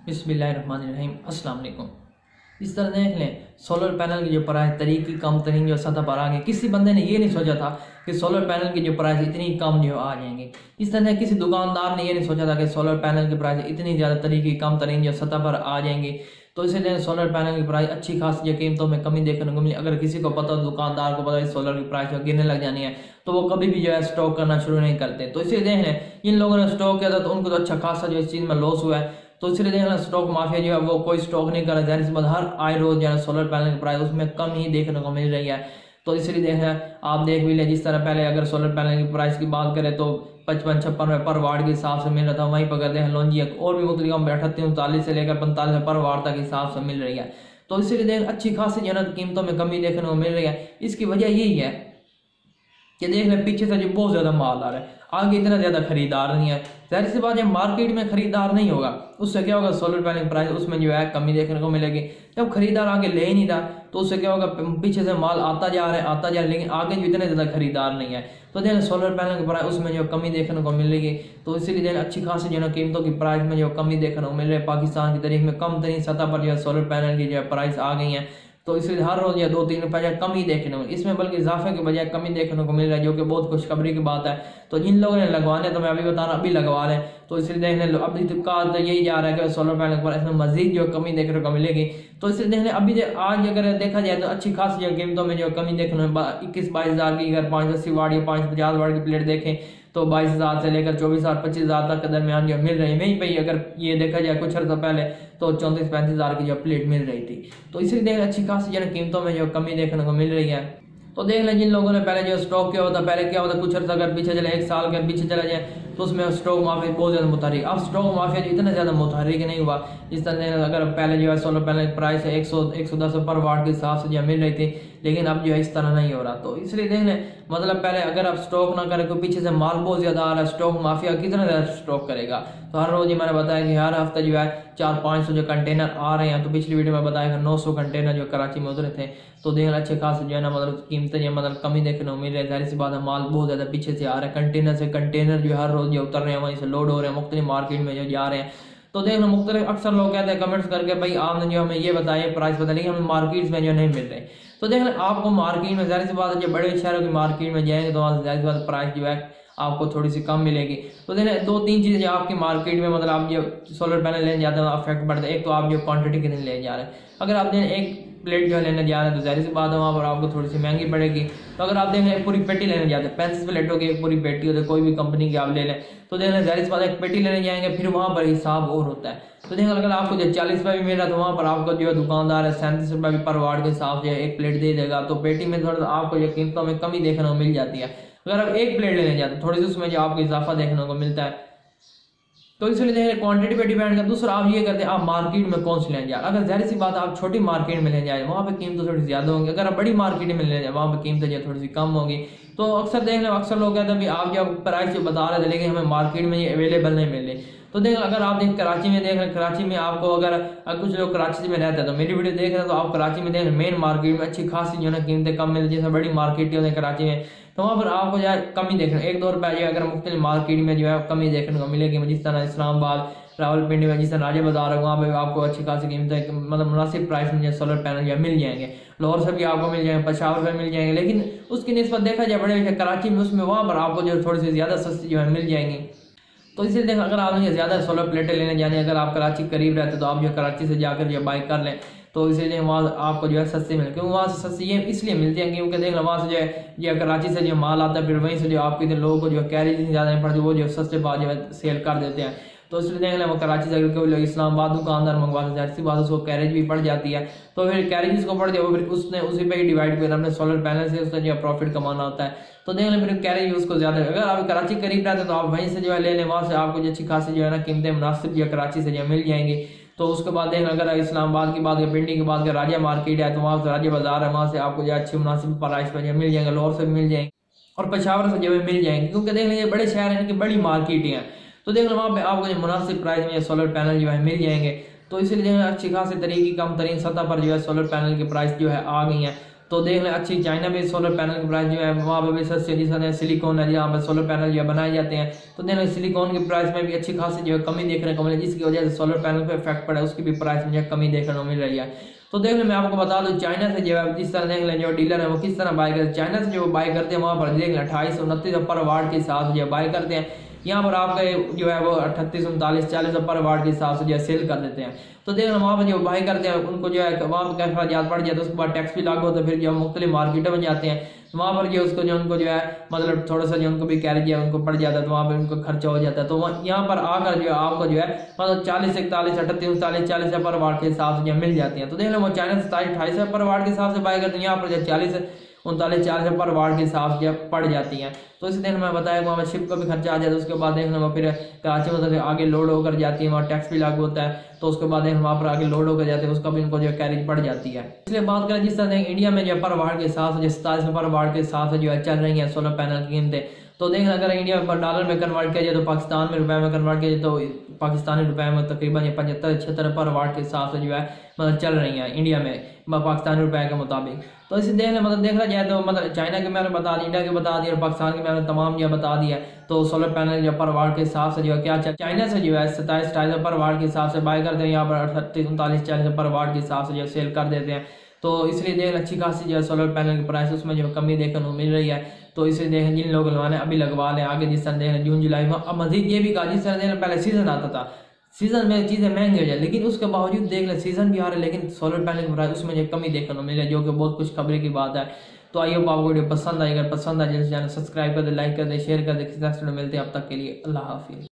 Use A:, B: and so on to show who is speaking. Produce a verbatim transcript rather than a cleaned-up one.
A: बिस्मिल्लाहिर्रहमानिर्रहीम अस्सलाम वालेकुम। इस तरह देख लें सोलर पैनल की जो प्राइस तरीके कम तरीन जो सतह पर आ गए। किसी बंदे ने ये नहीं सोचा था कि सोलर पैनल की जो प्राइस इतनी कम जो आ जाएंगे। इस तरह किसी दुकानदार ने ये नहीं सोचा था कि सोलर पैनल की प्राइस इतनी ज़्यादा तरीके कम तरीन जो सतह पर आ जाएंगे। तो इसलिए सोलर पैनल की प्राइस अच्छी खासी कीमतों में कमी देखने को मिली। अगर किसी को पता, दुकानदार को पता है सोलर की प्राइस गिरने लग जानी है, तो वो कभी भी जो है स्टॉक करना शुरू नहीं करते। तो इसलिए देख लें इन लोगों ने स्टॉक किया था तो उनको तो अच्छा खासा जो इस चीज़ में लॉस हुआ है। तो इसलिए देखना स्टॉक माफिया जो है वो कोई स्टॉक नहीं कर रहा है। इस बात हर आए रोज जो है सोलर पैनल की प्राइस उसमें कम ही देखने को मिल रही है। तो इसलिए देखना आप देख भी ले, जिस तरह पहले अगर सोलर पैनल की प्राइस की बात करें तो पचपन छप्पन रुपये पर वाट के हिसाब से मिल रहा था। वहीं पर करते हैं लॉन्जी और भी मुख्तलिफ अठत्तीस उनतालीस से लेकर पैंतालीस पर वाट तक हिसाब से मिल रही है। तो इसलिए देख अच्छी खासी जो है कीमतों में कमी देखने को मिल रही है। इसकी वजह यही है कि देख लें पीछे से जो बहुत ज्यादा माल आ रहा है, आगे इतना ज्यादा खरीदार नहीं है। जाहिर सी बात है मार्केट में खरीदार नहीं होगा, उससे क्या होगा सोलर पैनल प्राइस उसमें जो है कमी देखने को मिलेगी। जब खरीदार आगे ले ही नहीं रहा तो उससे क्या होगा, पीछे से माल आता जा रहा है आता जा रहा है, लेकिन आगे जो इतने ज्यादा खरीदार नहीं है। तो देखें सोलर पैनल की प्राइस उसमें जो कमी देखने को मिलेगी। तो इसीलिए देखें अच्छी खासी जो है कीमतों की प्राइस में जो कमी देखने को मिल रही है। पाकिस्तान की तारीख में कम तरीन सतह पर जो है सोलर पैनल की जो है प्राइस आ गई है। तो इसलिए हर रोज या दो तीन रुपये कमी देखने को, इसमें बल्कि इजाफे के बजाय कमी देखने को मिल रहा है, जो कि बहुत खुशखबरी की बात है। तो जिन लोगों ने लगवाने तो मैं अभी बता रहा अभी लगवा लें। तो इसलिए देखने अभी तो का तो यही जा रहा है कि सोलर पैनल पर इसमें मजीद जो कमी देखने को मिलेगी। तो इसलिए देखने अभी जो आज अगर देखा जाए तो अच्छी खासी जो कीमतों में जो कमी देखने में इक्कीस बाईस हजार की अगर पाँच अस्सी वाट या पाँच पचास वाट की प्लेट देखें तो बाईस हजार से लेकर चौबीस हजार पच्चीस हजार तक के दरमियान जो मिल रही है। वहीं पे अगर ये देखा जाए कुछ अर्सा पहले तो चौंतीस पैंतीस हजार की जो प्लेट मिल रही थी। तो इसलिए देख अच्छी खासी जो कीमतों में जो कमी देखने को मिल रही है। तो देख लें जिन लोगों ने पहले जो स्टॉक किया होता, पहले क्या होता कुछ अर्सा अगर पीछे चले एक साल के पीछे चला जाए तो उसमें स्टॉक माफिया बहुत ज्यादा मुतारिक। अब स्टॉक माफिया जो इतना ज्यादा मुतारिक नहीं हुआ। इस तरह अगर पहले जो है सोलर पैनल की प्राइस है एक सौ एक सौ दस पर वाट के हिसाब से जो मिल रही थी, लेकिन अब जो है इस तरह नहीं हो रहा। तो इसलिए देख लें मतलब पहले अगर आप स्टॉक ना करें तो पीछे से माल बहुत ज्यादा आ रहा है, स्टॉक माफिया कितना ज्यादा स्टॉक करेगा। तो हर रोज ही मैंने बताया कि हर हफ्ते जो है चार पाँच सौ जो कंटेनर आ रहे हैं। तो पिछली वीडियो में बताया नौ सौ कंटेनर जो कराची में उतरे थे। तो देख अच्छे खास जो है ना मतलब कीमतें मतलब कमी देखने को मिल रही है। जाहिर सी बात है माल बहुत ज्यादा पीछे से आ रहा है, कंटेनर से कंटेनर जो हर रोज जो उतर रहे हैं वहीं से लोड हो रहे हैं, मुख्तलिफ मार्केट में जो जा रहे हैं। तो देखना मुख्तलिफ अक्सर लोग कहते हैं कमेंट्स करके भाई आपने जो हमें ये बताया प्राइस बता, लेकिन हमें मार्केट में जो नहीं मिल रहे। तो देखना आपको मार्केट में जाहिर सी बात है जो बड़े शहरों की मार्केट में जाएंगे तो वहाँ से जाहिर सी बात प्राइस जो है आपको थोड़ी सी कम मिलेगी। तो देखना दो तीन चीजें जो आपकी मार्केट में मतलब आप जो सोलर पैनल लेने जाते हैं अफेक्ट पड़ता है। एक तो आप जो क्वांटिटी कितनी लेने जा रहे हैं, अगर आप देखें एक प्लेट जो है लेने जा रहे हैं तो जाहिर सी बात है वहाँ पर आपको थोड़ी सी महंगी पड़ेगी। तो अगर आप देखें एक पूरी पेटी लेने जाते हैं, पैंतीस प्लेटों की एक पूरी पेटी होती है, कोई भी कंपनी की आप ले लें तो देखें जाहिर सी बात है एक पेटी लेने जाएंगे फिर वहाँ पर हिसाब और होता है। तो देखें अगर आपको जो चालीस रुपये भी मिल रहा है तो वहाँ पर आपको जो है दुकानदार है सैंतीस रुपये भी पर वाट के हिसाब से एक प्लेट दे देगा। तो पेटी में थोड़ा आपको जो कीमतों में कमी देखने को मिल जाती है। अगर आप एक प्लेट लेने जाते हैं थोड़ी सी उसमें जो आपको इजाफा देखने को मिलता है। तो इसलिए देखें क्वांटिटी पे डिपेंड करता है। दूसरा आप ये करते हैं आप मार्केट में कौन सी लेने जाए। अगर जाहिर सी बात है आप छोटी मार्केट में लेने जाए वहाँ पे कीमत थोड़ी ज्यादा होंगी। अगर आप बड़ी मार्केट में लेने जाए वहाँ पे कीमत जो थोड़ी सी कम होगी। तो अक्सर देख लें अक्सर लोग कहते हैं आप जो प्राइस जो बता रहे थे लेकिन हमें मार्केट में ये अवेलेबल नहीं मिल रही। तो देख अगर आप देख कराची में देख रहे कराची में आपको अगर, अगर कुछ लोग कराची में रहते हैं तो मेरी वीडियो देख रहे हैं तो आप कराची में देख रहे मेन मार्केट में अच्छी खासी जो है कीमतें कम मिलती है। जैसे बड़ी मार्केट होती है कराची में तो वहाँ पर आपको जो है कमी देखने एक दो रुपये जो अगर मुख्तलिफ मार्केट में जो है कमी देखने को मिलेगी। जिस तरह इस्लामाबाद रावलपिंडी में जिस तरह राजा बाजार है वहाँ पे आपको अच्छी खासी कीमतें मतलब मुनासिब प्राइस में सोलर पैनल जो मिल जाएंगे। लाहौर से भी आपको मिल जाएंगे, पचास रुपये मिल जाएंगे, लेकिन उसकी निस्बत देखा जाए बड़े कराची में उसमें वहाँ पर आपको जो थोड़ी सी ज़्यादा सस्ती जो है मिल जाएंगी। तो इसलिए देखा अगर आपने ज़्यादा सोलर प्लेटें लेने जानी अगर आप कराची करीब रहते तो आप जो कराची से जाकर जो बाइक कर लें तो इसीलिए वहाँ आपको जो है सस्ती मिले। क्योंकि वहाँ से सस्ती ये इसलिए मिलती है क्योंकि देख लो वहाँ से जो है जो कराची से जो माल आता है फिर वहीं से जो आपके इधर लोगों को जो कैरेज नहीं ज़्यादा नहीं पड़ती वो जो सस्ते भाव जो है सेल कर देते हैं। तो इसलिए देख लें वो कराची से अगर कोई लोग इस्लामाबाद दुकानदार मंगवाते जाहिर सी बात उसको कैरेज भी पड़ जाती है। तो फिर कैरेज उसको पड़ जाए वो फिर उसने उसी पे ही डिवाइड कर अपने सोलर पैनल से उसका जो प्रॉफिट कमाना होता है। तो देख लें फिर कैरेज उसको ज्यादा अगर आप कराची करीब रहते तो आप वहीं से जो है ले लें, वहाँ से आपको जो अच्छी खासी जो है ना कीमतें मुनासिब जो कराची से जो मिल जाएंगी। तो उसके बाद देख अगर इस्लामाबाद की बात करें पिंडी की बात करें राजा मार्केट है तो वहाँ से राजा बाजार है वहाँ से आपको जो अच्छी मुनासिब प्राइस पर जो मिल जाएंगे। लाहौर से भी मिल जाएंगे और पेशावर से जो है मिल जाएंगे क्योंकि देख लीजिए बड़े शहर हैं इनकी बड़ी मार्केट हैं। तो देख लो वहाँ पे आपको जो मुनासिब प्राइस में सोलर पैनल जो है मिल जाएंगे। तो इसलिए जो है अच्छी खासी तरीके कम तरीन सतह पर जो है सोलर पैनल की प्राइस जो है आ गई है। तो देख लें अच्छी चाइना में सोलर पैनल की प्राइस जो है वहाँ पर भी सस्ते, जिस सिलिकॉन है जहाँ पर सोलर पैनल जो बनाए जाते हैं। तो देख लें सिलिकॉन की प्राइस में भी अच्छी खासी जो है कमी देखने को मिली, जिसकी वजह से सोलर पैनल पर इफेक्ट पड़ा, उसकी भी प्राइस में जो है कमी देखने को मिल रही है। तो देख लें मैं आपको बता दूं चाइना से जो है जिस तरह देख लें जो डीलर है वो किस तरह बाय करते हैं। चाइना से जो बाय करते हैं वहाँ पर देख लें अट्ठाईस उनतीस पर वाट के हिसाब से जो बाय करते हैं। यहाँ पर आपका जो है वो अट्ठतीस उनतालीस चालीस पर वाट के हिसाब से जो है सेल कर देते हैं। तो देख लें वहाँ पर जो बाई करते हैं उनको जो है वहाँ पर अखराजात पड़ जाते हैं, उसके बाद टैक्स भी लागू होता है, फिर जो मुख्तलिफ मार्केटों में जाते हैं वहाँ पर जो उसको जो उनको जो है मतलब थोड़ा सा जो उनको भी कैरेज है उनको पड़ जाता है, तो वहाँ पर उनको खर्चा हो जाता है। तो यहाँ पर आकर जो है आपको जो है मतलब चालीस इकतालीस अट्ठतीस उनतालीस चालीस पर वाट के हिसाब से जो मिल जाती है। तो देख लें वो चाइना सताईस अट्ठाईस पर वाट के हिसाब से बाई करते हैं, यहाँ पर जो चालीस उनतालीस चालीस पर वाट के हिसाब से पड़ जाती हैं। तो इसी दिन मैं बताया वहाँ शिप का भी खर्चा आ जाता है, उसके बाद देखना वहाँ फिर कराची में आगे लोड होकर जाती है, वहाँ टैक्स भी लागू होता है, तो उसके बाद वहाँ पर आगे लोड होकर जाते हैं, उसका भी उनको जो कैरेज पड़ जाती है। इसलिए बात करें जिस तरह इंडिया में जो पर वाट के हिसाब से सताईस पर वाट के हिसाब से जो है चल रही है सोलर पैनल की कीमतें। तो देखना अगर इंडिया में डॉलर में कन्वर्ट किया जाए तो पाकिस्तान में रुपए में कन्वर्ट किया जाए तो पाकिस्तानी रुपए में तकरीबन पचहत्तर छिहत्तर पर वाट के हिसाब से जो है मतलब चल रही है इंडिया में पाकिस्तानी रुपए के मुताबिक। तो इसे देखने मतलब देखना जाए तो मतलब चाइना के मैंने बता दी, इंडिया के बता दिया और पाकिस्तान के मैंने तमाम जो बता दिया। तो सोलर पैनल जो पर वाट के हिसाब से जो है क्या चाइना से जो है सताईस अट्ठाईस पर वाट के हिसाब से बाय करते हैं, यहाँ पर अड़तीस उनतालीस चालीस पर वाट के हिसाब से जो सेल कर देते हैं। तो इसलिए देख अच्छी खासी जो है सोलर पैनल की प्राइस उसमें जो कमी देखने को मिल रही है। तो इसलिए देखें जिन लोग लगवाने अभी लगवा लें, आगे जिस तरह देखें जून जुलाई में। अब मजीद ये भी कहा जिस तरह देखें पहले सीजन आता था, सीजन में चीज़ें महंगी हो जाए, लेकिन उसके बावजूद देख लें सीजन भी आ रहा है लेकिन सोलर पैनल की प्राइस उसमें जो कमी देखने को मिले, जो कि बहुत कुछ खबरें की बात है। तो आइए आपको वीडियो पसंद आई, अगर पसंद आए जल्द चैनल सब्सक्राइब कर दे, लाइक कर दे, शेयर कर दे। किसी नेक्स्ट वीडियो मिलते हैं, अब तक के लिए अल्लाह हाफिज़।